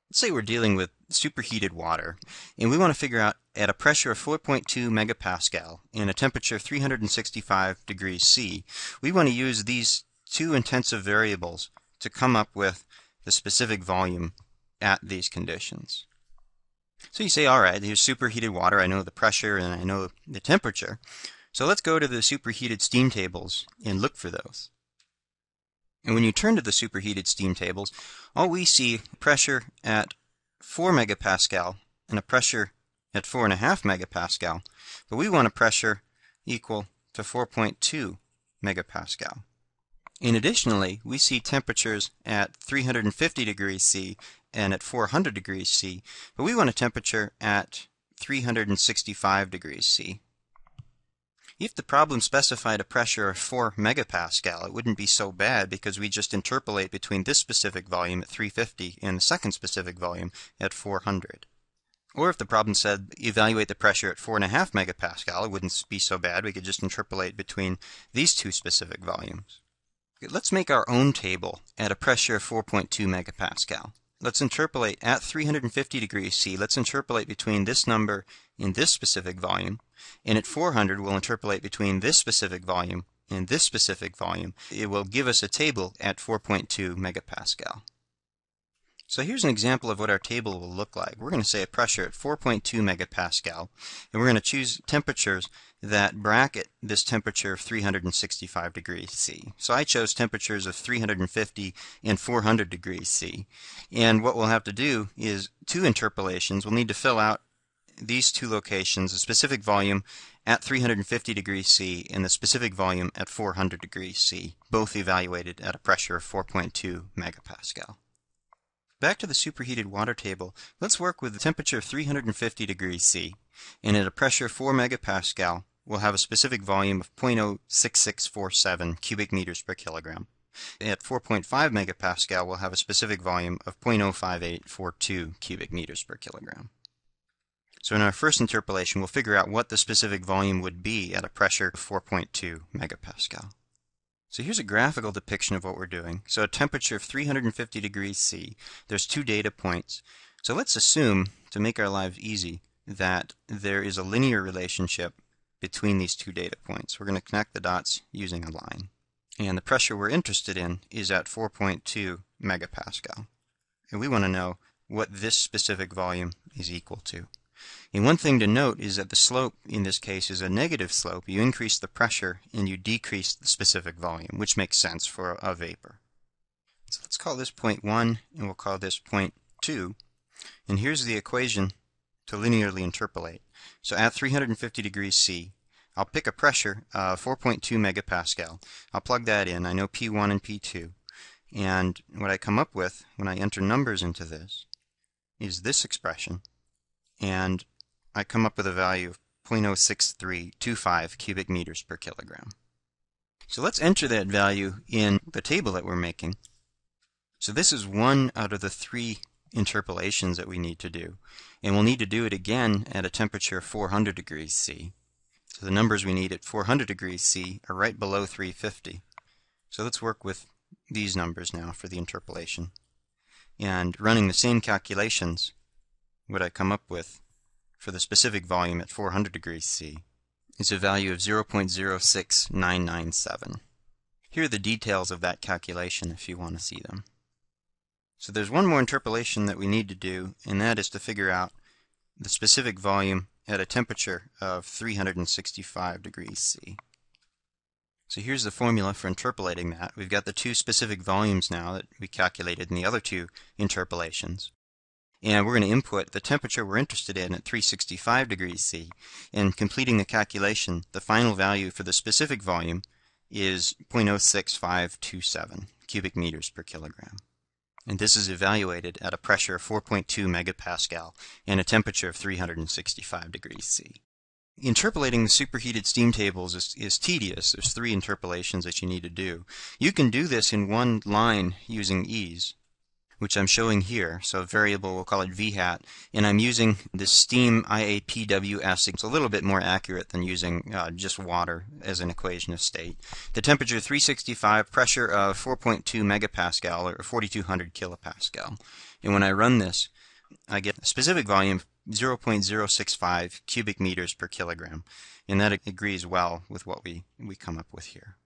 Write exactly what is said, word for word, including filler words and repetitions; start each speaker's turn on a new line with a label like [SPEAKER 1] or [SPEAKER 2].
[SPEAKER 1] Let's say we're dealing with superheated water, and we want to figure out at a pressure of four point two megapascal and a temperature of three hundred sixty-five degrees C, we want to use these two intensive variables to come up with the specific volume at these conditions. So you say, all right, here's superheated water, I know the pressure and I know the temperature. So let's go to the superheated steam tables and look for those. And when you turn to the superheated steam tables, all we see pressure at four megapascal and a pressure at four point five megapascal, but we want a pressure equal to four point two megapascal. And additionally, we see temperatures at three hundred fifty degrees C and at four hundred degrees C, but we want a temperature at three hundred sixty-five degrees C. If the problem specified a pressure of four megapascal, it wouldn't be so bad because we just interpolate between this specific volume at three hundred fifty and the second specific volume at four hundred. Or if the problem said evaluate the pressure at four point five megapascal, it wouldn't be so bad. We could just interpolate between these two specific volumes. Okay, let's make our own table at a pressure of four point two megapascal. Let's interpolate at three hundred fifty degrees C. Let's interpolate between this number and this specific volume. And at four hundred, we'll interpolate between this specific volume and this specific volume. It will give us a table at four point two megapascal. So here's an example of what our table will look like. We're going to say a pressure at four point two megapascal, and we're going to choose temperatures that bracket this temperature of three hundred sixty-five degrees C. So I chose temperatures of three hundred fifty and four hundred degrees C. And what we'll have to do is two interpolations. We'll need to fill out these two locations, a specific volume at three hundred fifty degrees C and the specific volume at four hundred degrees C, both evaluated at a pressure of four point two megapascal. Back to the superheated water table, let's work with the temperature of three hundred fifty degrees C, and at a pressure of four megapascal, we'll have a specific volume of zero point zero six six four seven cubic meters per kilogram. At four point five megapascal, we'll have a specific volume of zero point zero five eight four two cubic meters per kilogram. So in our first interpolation, we'll figure out what the specific volume would be at a pressure of four point two megapascal. So here's a graphical depiction of what we're doing. So a temperature of three hundred fifty degrees C, there's two data points. So let's assume, to make our lives easy, that there is a linear relationship between these two data points. We're going to connect the dots using a line. And the pressure we're interested in is at four point two megapascal. And we want to know what this specific volume is equal to. And one thing to note is that the slope in this case is a negative slope. You increase the pressure and you decrease the specific volume, which makes sense for a, a vapor. So let's call this point one and we'll call this point two. And here's the equation to linearly interpolate. So at three hundred fifty degrees C, I'll pick a pressure of four point two megapascal. I'll plug that in. I know P one and P two. And what I come up with when I enter numbers into this is this expression. And I come up with a value of zero point zero six three two five cubic meters per kilogram. So let's enter that value in the table that we're making. So this is one out of the three interpolations that we need to do. And we'll need to do it again at a temperature of four hundred degrees C. So the numbers we need at four hundred degrees C are right below three hundred fifty. So let's work with these numbers now for the interpolation. And running the same calculations, what I come up with for the specific volume at four hundred degrees C is a value of zero point zero six nine nine seven. Here are the details of that calculation if you want to see them. So there's one more interpolation that we need to do, and that is to figure out the specific volume at a temperature of three hundred sixty-five degrees C. So here's the formula for interpolating that. We've got the two specific volumes now that we calculated in the other two interpolations. And we're going to input the temperature we're interested in at three hundred sixty-five degrees C. And completing the calculation, the final value for the specific volume is zero point zero six five two seven cubic meters per kilogram. And this is evaluated at a pressure of four point two megapascal and a temperature of three hundred sixty-five degrees C. Interpolating the superheated steam tables is, is tedious. There's three interpolations that you need to do. You can do this in one line using ease. which I'm showing here. So variable, we'll call it V hat, and I'm using the steam I A P W S. It's a little bit more accurate than using uh, just water as an equation of state. The temperature three sixty-five, pressure of four point two megapascal or forty-two hundred kilopascal. And when I run this, I get a specific volume zero point zero six five cubic meters per kilogram, and that agrees well with what we, we come up with here.